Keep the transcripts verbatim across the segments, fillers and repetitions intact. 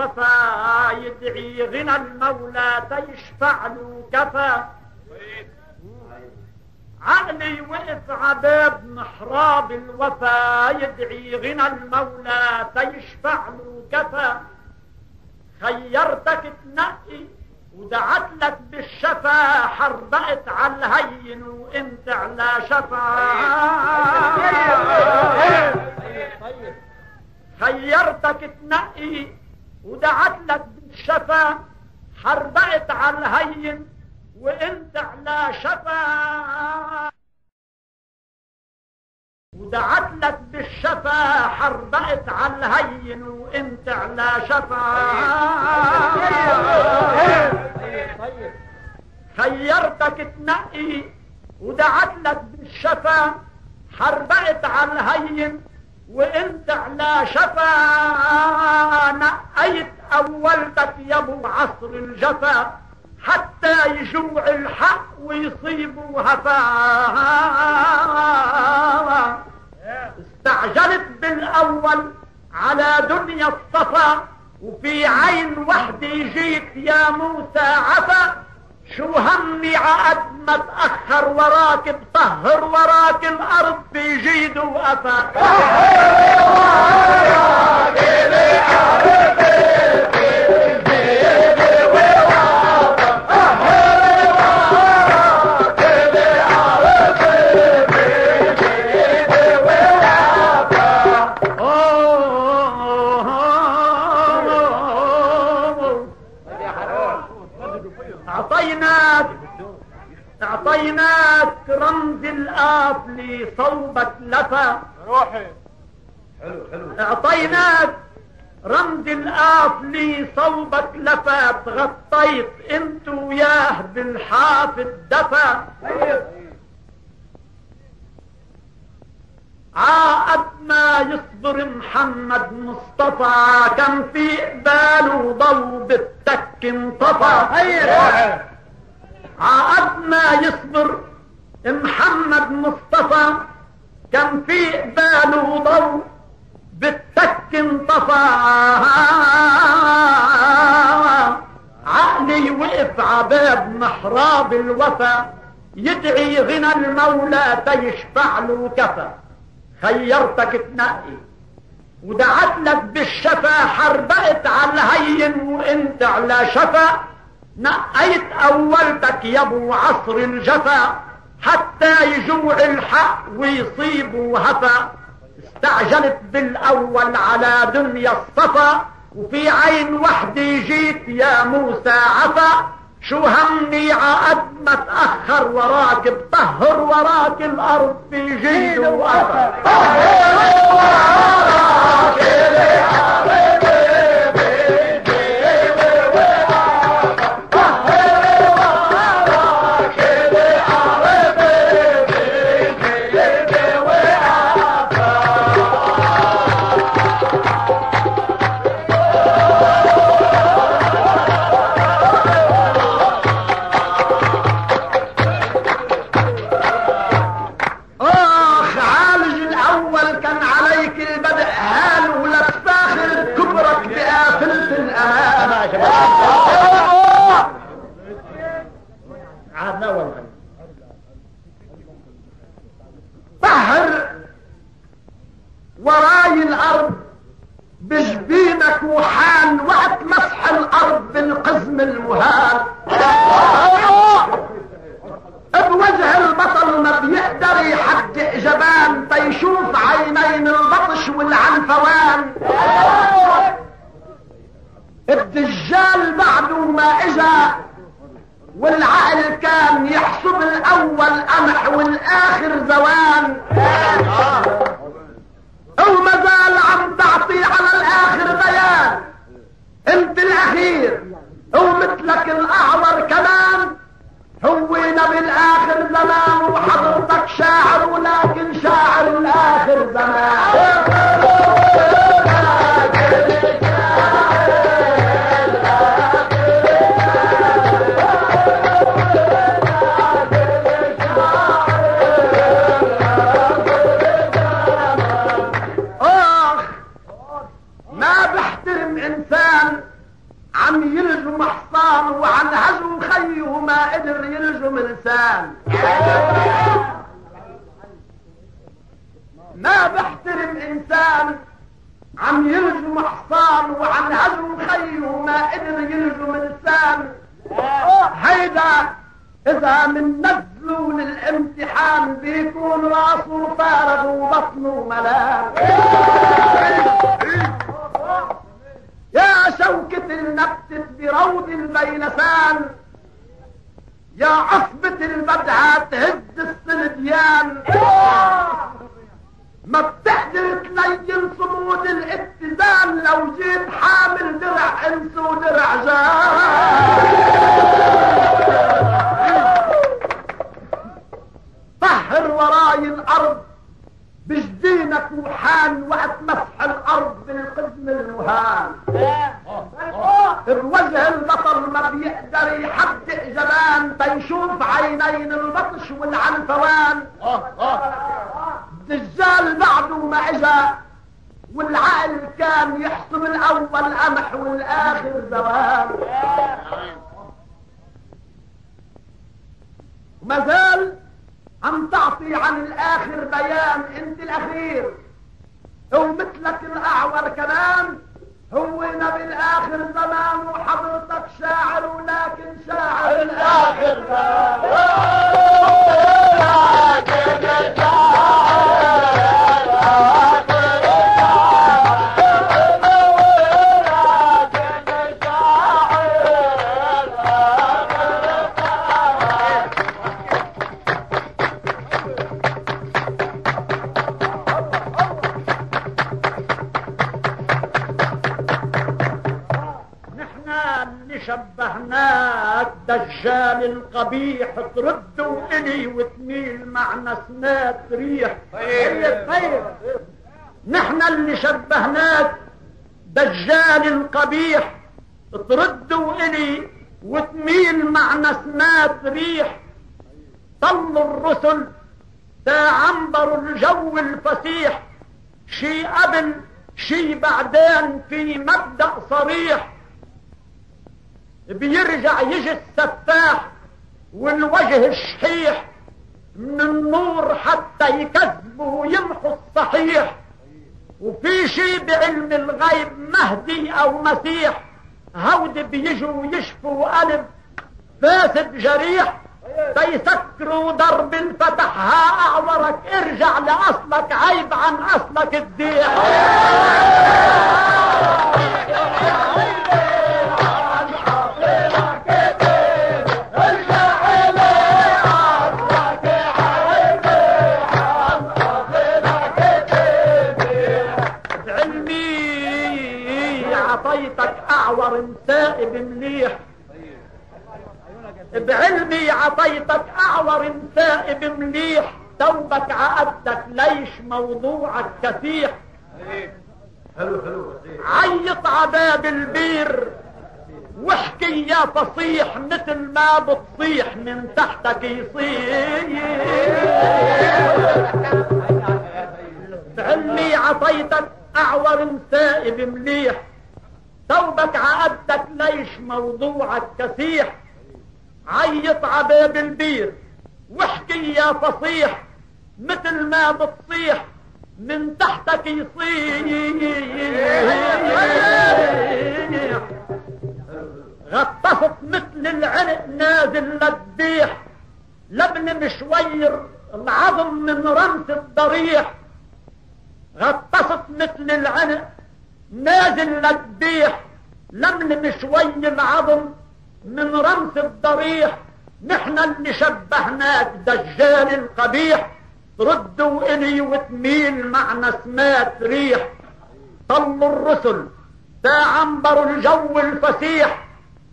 الوفا يدعي غنى المولى تيشفع له كفى. عقلي وقف عباب محراب الوفا يدعي غنى المولى تيشفع له كفى. خيرتك تنقي ودعت لك بالشفا حربقت على الهين وانت على شفا. خيرتك تنقي ودعت لك بالشفا حربقت على الهين وانت على شفا. ودعت لك بالشفا حربقت على الهين وانت على شفا. خيرتك تنقي ودعت لك بالشفا حربقت على الهين وانت على شفا. نقيت اولتك يا ابو عصر الجفا حتى يجوع الحق ويصيبوا هفا. استعجلت بالاول على دنيا الصفا وفي عين وحدي جيت يا موسى عفا. شو همي عقد ما تأخر وراك بطهر وراك الارض في جيد وقفا. اعطيناك رمز الآفل صوبك لفا. روحي حلو حلو. اعطيناك رمز الآفل صوبك لفا. تغطيت انت وياه بالحاف الدفا. عقد ما يصبر محمد مصطفى كان في قباله ضو بالتك انطفى. عقد ما يصبر محمد مصطفى كان في قباله ضو بالتك انطفى. عقلي وقف عباب محراب الوفا يدعي غنى المولى تيشفع له كفى. خيرتك تنقي ودعت لك بالشفا حربقت على الهين وانت على شفا. نقيت اولتك يا ابو عصر الجفا حتى يجوع الحق ويصيبوا هفا. استعجلت بالاول على دنيا الصفا وفي عين وحدي جيت يا موسى عفا. شو همي عقد ما تأخر وراك بطهر وراك الارض في جيد وقفا. طهر وراي الارض بجبينك وحال وقت مسح الارض بالقزم المهال. بوجه البطل ما بيقدر يحدق جبان بيشوف عينين البطش والعنفوان. الدجال بعده ما اجا والعقل كان يحسب الاول قمح والاخر زوان. وما زال عم تعطي على الاخر بيان. انت الاخير ومثلك الاعور كمان هو نبي الاخر زمان وحضرتك شاعر ولكن شاعر الاخر زمان. عم يلزم حصان وعن هزو خيه ما قدر يلزم لسان. ما بحترم انسان عم يلزم حصان وعن هزو خيه ما قدر يلزم لسان. هيدا اذا من نزلوا للامتحان بيكون راسه فارغ وبطنه ملان. يا شوكة النبتة بروض البيلسان، يا عصبة البدعة تهز الصلديان، ما بتقدر تلين صمود الاتزان لو جيت حامل درع انس ودرع جان. طهر وراي الارض بجدينك وحان وقت مسح الارض بالقزم المهان. الوجه البطل ما بيقدر يحدق جبان تيشوف عينين البطش والعنفوان. الدجال بعده ما اجا والعقل كان يحسب الاول قمح والاخر زوال. وما زال عم تعطي عن الاخر بيان انت الاخير، ومثلك الاعور كمان هو نبي الاخر زمان، وحضرتك شاعر ولكن شاعر الاخر شبهناك دجال القبيح تردوا الي وتميل معنا سنات ريح. طيب طيب نحن اللي شبهناك دجال القبيح تردوا الي وتميل معنا سنات ريح. طلوا الرسل تا عنبروا الجو الفسيح، شي قبل شي بعدين في مبدأ صريح. بيرجع يجي السفاح والوجه الشحيح من النور حتى يكذبه ويمحو الصحيح. وفي شي بعلم الغيب مهدي او مسيح، هود بيجوا يشفوا قلب فاسد جريح. تيسكروا درب الفتح ها اعورك ارجع لاصلك عيب عن اصلك تديح. عطيتك اعور سائب مليح، بعلمي عطيتك اعور سائب مليح. توبك عقدتك ليش موضوعك كثيح. حلو حلو عيط عباب البير واحكي يا فصيح مثل ما بتصيح من تحتك يصيح. بعلمي عطيتك اعور سائب مليح، توبك عقدتك ليش موضوعك كثيح. عيط عباب البير واحكي يا فصيح مثل ما بتصيح من تحتك يصيح. غطست مثل العنق نازل للديح، لبن مشوير العظم من رمس الضريح. غطست مثل العنق نازل للديح، لمن مشوي العظم من رمس الضريح. نحن اللي شبهناك دجال القبيح، ردوا الي وتميل معنا سمات ريح. طلوا الرسل تا عنبروا الجو الفسيح،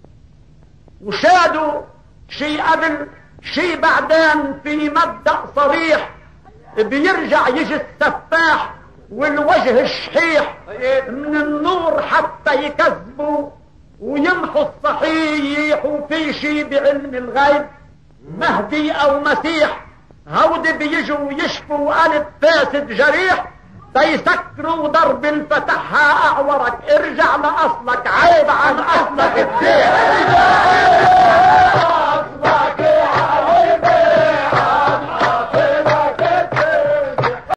وشادوا شي قبل شي بعدين في مبدأ صريح. بيرجع يجي السفاح والوجه الشحيح من النور حتى يكذبوا ويمحوا الصحيح. وفي شي بعلم الغيب مهدي او مسيح، هود بيجوا يشفوا قلب فاسد جريح. تيسكروا ضرب الفتحها اعورك، ارجع لاصلك، عيب عن اصلك الدين.